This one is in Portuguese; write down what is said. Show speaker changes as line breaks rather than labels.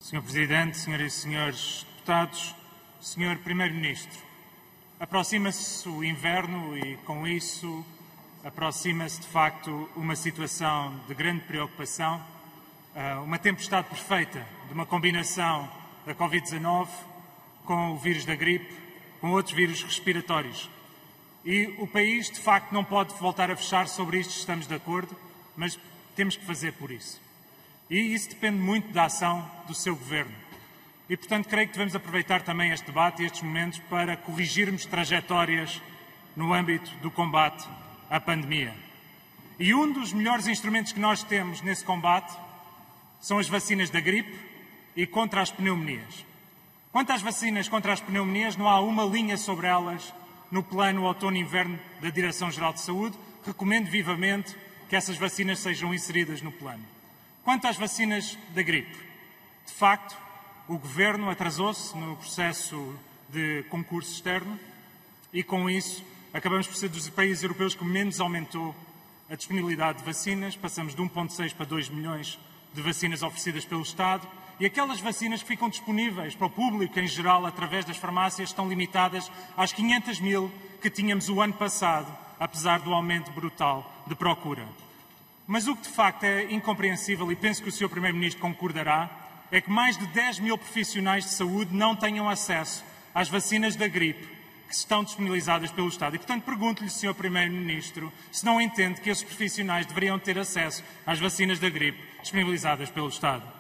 Sr. Presidente, Senhoras e Senhores Deputados, Sr. Primeiro-Ministro, aproxima-se o inverno e, com isso, aproxima-se, de facto, uma situação de grande preocupação, uma tempestade perfeita de uma combinação da Covid-19 com o vírus da gripe, com outros vírus respiratórios. E o país, de facto, não pode voltar a fechar, sobre isto estamos de acordo, mas temos que fazer por isso. E isso depende muito da ação do seu Governo. E, portanto, creio que devemos aproveitar também este debate e estes momentos para corrigirmos trajetórias no âmbito do combate à pandemia. E um dos melhores instrumentos que nós temos nesse combate são as vacinas da gripe e contra as pneumonias. Quanto às vacinas contra as pneumonias, não há uma linha sobre elas no plano outono-inverno da Direção-Geral de Saúde. Recomendo vivamente que essas vacinas sejam inseridas no plano. Quanto às vacinas da gripe, de facto, o Governo atrasou-se no processo de concurso externo e, com isso, acabamos por ser dos países europeus que menos aumentou a disponibilidade de vacinas. Passamos de 1,6 para 2 milhões de vacinas oferecidas pelo Estado e aquelas vacinas que ficam disponíveis para o público em geral através das farmácias estão limitadas às 500 mil que tínhamos o ano passado, apesar do aumento brutal de procura. Mas o que de facto é incompreensível, e penso que o Sr. Primeiro-Ministro concordará, é que mais de 10 mil profissionais de saúde não tenham acesso às vacinas da gripe que estão disponibilizadas pelo Estado. E, portanto, pergunto-lhe, Sr. Primeiro-Ministro, se não entende que esses profissionais deveriam ter acesso às vacinas da gripe disponibilizadas pelo Estado.